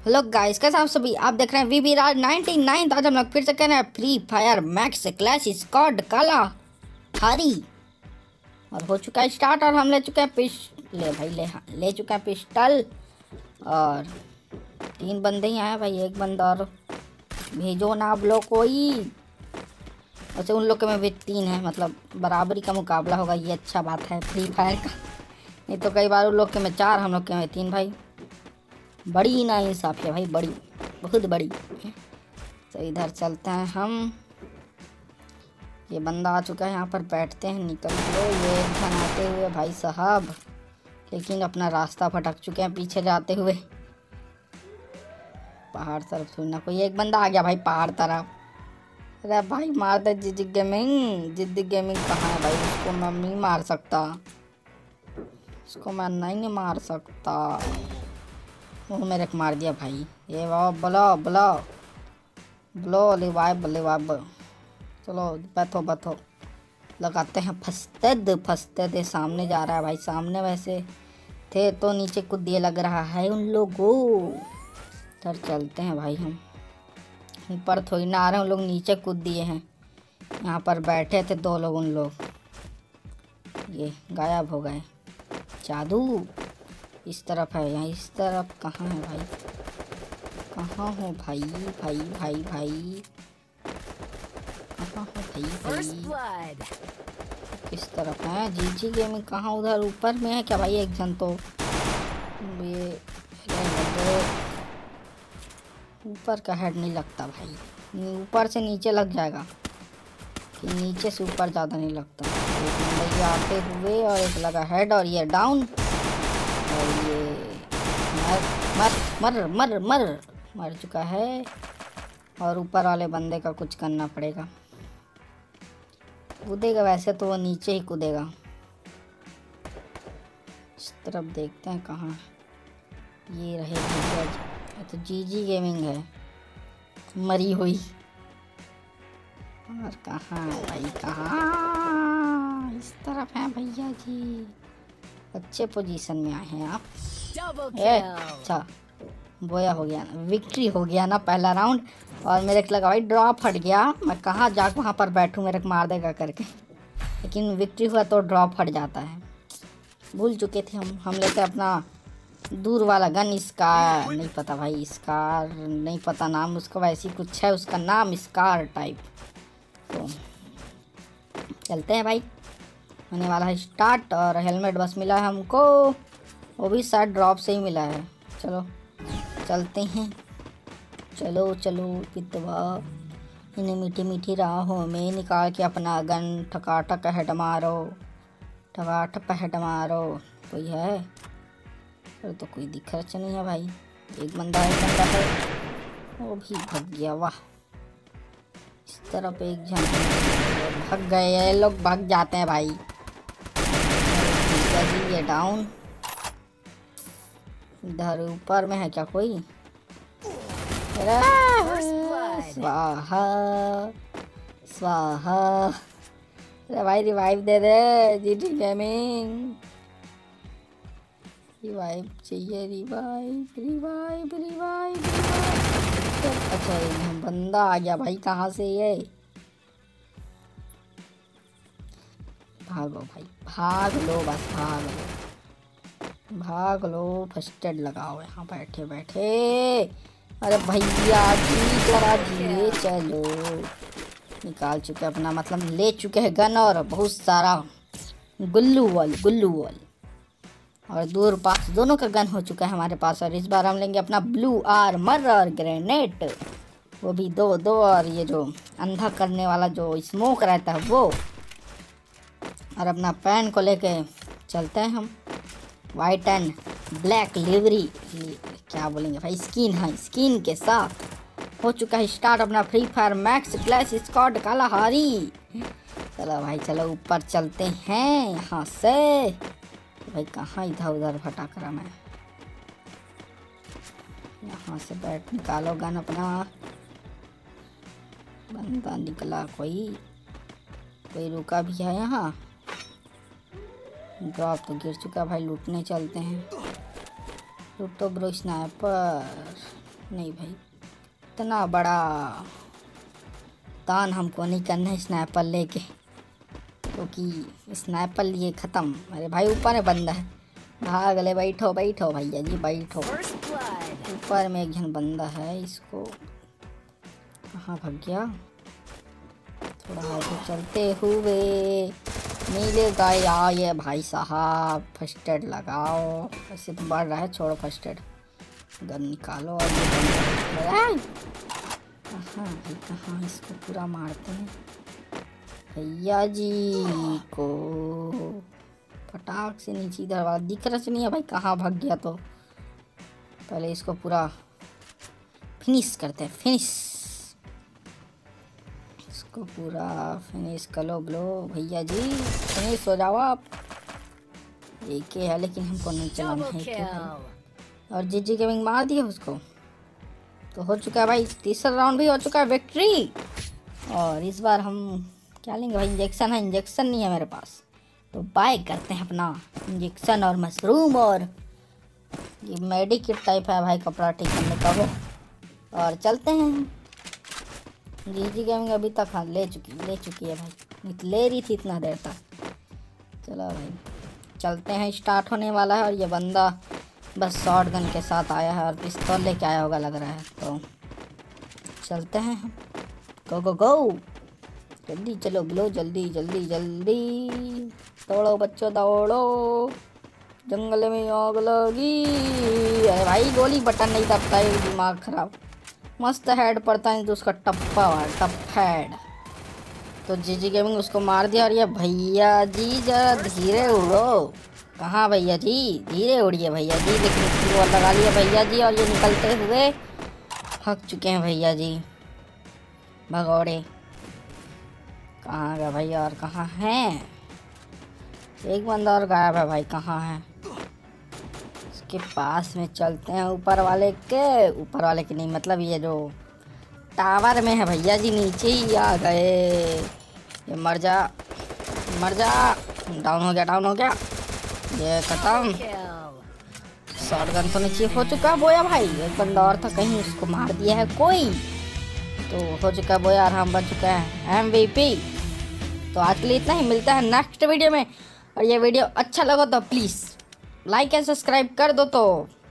Hello guys, कैसे आप सभी। आप देख रहे हैं वीबी राज 99। आज हम लोग फिर से कह रहे हैं free fire max clash squad Kalahari. और हो चुका है स्टार्ट और हम ले चुके हैं ले चुके हैं पिस्टल। और 3 बंदे ही आए भाई, एक बंदा और भेजो ना आप लोग कोई। वैसे उन लोग के में भी 3 है, मतलब बराबरी का मुकाबला होगा, ये अच्छा बात है फ्री फायर का। नहीं तो कई बार उन लोग के में 4, हम लोग के में 3 भाई। बड़ी ना इंसाफी है भाई, बड़ी, बहुत बड़ी। तो इधर चलते हैं हम। ये बंदा आ चुका है, यहाँ पर बैठते हैं। निकल लो ये बनाते हुए भाई साहब, लेकिन अपना रास्ता भटक चुके हैं पीछे जाते हुए। पहाड़ तरफ सुनना कोई एक बंदा आ गया भाई पहाड़ तरफ। अरे भाई मार दे जिद्दी गेमिंग। जिद्दी गेमिंग कहाँ है भाई? उसको मैं नहीं मार सकता, उसको मैं नहीं मार सकता। वो मेरे को मार दिया भाई। ये वाह, बोलो बोलो बोलो लिवाइब लिवाइब। चलो बैठो लगाते हैं फंसते दे। सामने जा रहा है भाई, सामने वैसे थे तो नीचे कूद दिए लग रहा है उन लोगों। इधर चलते हैं भाई, हम ऊपर थोड़ी ना आ रहे हैं, उन लोग नीचे कूद दिए हैं। यहाँ पर बैठे थे 2 लोग, उन लोग ये गायब हो गए। जादू इस तरफ है, यहाँ इस तरफ कहाँ है भाई? कहाँ हो भाई? भाई भाई भाई कहाँ हो भाई? किस तरफ है? जीजी गेमिंग कहाँ? उधर ऊपर में है क्या भाई? एक जन तो ये ऊपर का हेड नहीं लगता भाई, ऊपर से नीचे लग जाएगा कि नीचे से ऊपर ज़्यादा नहीं लगता। एक नंबर ये आते हुए और एक लगा हेड और ये डाउन। और ये मर चुका है। और ऊपर वाले बंदे का कुछ करना पड़ेगा। कूदेगा वैसे तो वो नीचे ही कूदेगा। इस तरफ देखते हैं कहाँ ये रहे। तो जीजी गेमिंग है मरी हुई। और कहाँ है भाई? कहाँ? इस तरफ है भैया जी। अच्छे पोजीशन में आए हैं आप। अच्छा बोया हो गया ना, विक्ट्री हो गया ना पहला राउंड। और मेरे को लगा भाई ड्रॉप हट गया, मैं कहाँ जाकर वहाँ पर बैठूँ, मेरे को मार देगा करके। लेकिन विक्ट्री हुआ तो ड्रॉप हट जाता है। भूल चुके थे हम लेते अपना दूर वाला गन। स्कार नहीं पता भाई, स्कार नहीं पता नाम उसका, वैसे ही कुछ है उसका नाम, स्कार टाइप। तो चलते हैं भाई, होने वाला है स्टार्ट। और हेलमेट बस मिला है हमको, वो भी शायद ड्रॉप से ही मिला है। चलो चलते हैं, चलो कितवा इन्हें मीठी मीठी राहों में निकाल के अपना गन ठकाठक हेड मारो, ठकाठक हेड मारो। कोई है? अरे तो कोई दिख रहा नहीं है भाई। एक बंदा है, वो भी भाग गया। वाह, इस तरफ एक जन भाग गए, ये लोग भाग जाते हैं भाई। ये डाउन। इधर ऊपर में है क्या कोई? स्वाहा स्वाहा। अरे भाई रिवाइव दे दे जीटी गेमिंग, रिवाइव चाहिए, रिवाइव। अच्छा ये बंदा आ गया भाई, कहाँ से ये? भागो भाई, भाग लो बस, भाग लो। फर्स्ट एड लगाओ यहाँ बैठे। अरे भैया जी जरा धीरे चलो। निकाल चुके अपना, मतलब ले चुके हैं गन और बहुत सारा गुल्लू वॉल। और दूर पास दोनों का गन हो चुका है हमारे पास। और इस बार हम लेंगे अपना ब्लू आर्मर और ग्रेनेड, वो भी दो। और ये जो अंधा करने वाला जो स्मोक रहता है वो। और अपना पैन को लेके चलते हैं हम। वाइट एंड ब्लैक लिवरी, क्या बोलेंगे भाई, स्किन है, स्किन के साथ हो चुका है स्टार्ट अपना free fire max clash squad Kalahari. चलो भाई चलो ऊपर चलते हैं यहाँ से। भाई कहाँ इधर उधर भटक रहा मैं। यहाँ से बैठ निकालो गन अपना। बंदा निकला कोई रुका भी है यहाँ। ड्रॉप तो गिर चुका भाई, लूटने चलते हैं। लूटो ब्रो स्नाइपर। नहीं भाई, इतना बड़ा दान हमको नहीं करना है स्नाइपर लेके, क्योंकि स्नाइपर लिए ख़त्म। अरे भाई ऊपर में बंदा है, भाग ले। बैठो बैठो भैया जी बैठो। ऊपर में एक जन बंदा है, इसको कहाँ भाग गया? थोड़ा आगे चलते हुए मिलेगा या ये भाई साहब। फर्स्ट एड लगाओ, ऐसे तो बढ़ रहा है, छोड़ो फर्स्ट एड। गन निकालो और कहाँ भाई, कहाँ इसको पूरा मारते हैं भैया जी को। फटाक से नीचे इधर वाला दिख रहा नहीं है भाई, कहाँ भाग गया? तो पहले इसको पूरा फिनिश करते हैं, फिनिश। इसको पूरा फिनिश करो ब्लो भैया जी, फिनिश हो जाओ आप। एक है लेकिन हमको नहीं चलाना है क्या? और जीजी गेमिंग मार दिया उसको, तो हो चुका है भाई, तीसरा राउंड भी हो चुका है, विक्ट्री। और इस बार हम क्या लेंगे भाई? इंजेक्शन है, इंजेक्शन नहीं है मेरे पास, तो बाय करते हैं अपना इंजेक्शन और मशरूम। और ये मेडिकिट टाइप है भाई, कपड़ा ठीक करने का वो। और चलते हैं। जीजी गेमिंग अभी तक हाँ ले चुकी है भाई, ले रही थी इतना देर तक। चलो भाई चलते हैं, स्टार्ट होने वाला है। और ये बंदा बस शॉर्ट गन के साथ आया है और पिस्तौल लेके आया होगा लग रहा है, तो चलते हैं हम। गो गो गो, जल्दी चलो ब्लो, जल्दी जल्दी जल्दी दौड़ो बच्चों दौड़ो, जंगल में आग लगी। अरे भाई गोली बटन नहीं दबता है, दिमाग खराब। मस्त हेड पड़ता है तो उसका टप्पा टप हेड। तो जीजी गेमिंग उसको मार दिया। और ये भैया जी जरा धीरे उड़ो। कहाँ भैया जी, धीरे उड़िए भैया जी। लेकिन वो लगा लिया भैया जी, और ये निकलते हुए थक चुके हैं भैया जी। भगौड़े कहाँ गया भैया? और कहाँ हैं? एक बंदा और गायब है भाई, कहाँ है? इसके पास में चलते हैं, ऊपर वाले के नहीं, मतलब ये जो टावर में है भैया जी, नीचे ही आ गए। ये मर जा मर जा। डाउन हो गया ये खत्म। शॉटगन तो नीचे हो चुका है बोया भाई। एक बंदा और था, कहीं उसको मार दिया है कोई, तो हो चुका है बोया और हम बन चुके हैं MVP। तो आज के लिए इतना ही, मिलता है नेक्स्ट वीडियो में। और ये वीडियो अच्छा लगा तो प्लीज़ लाइक एंड सब्सक्राइब कर दो। तो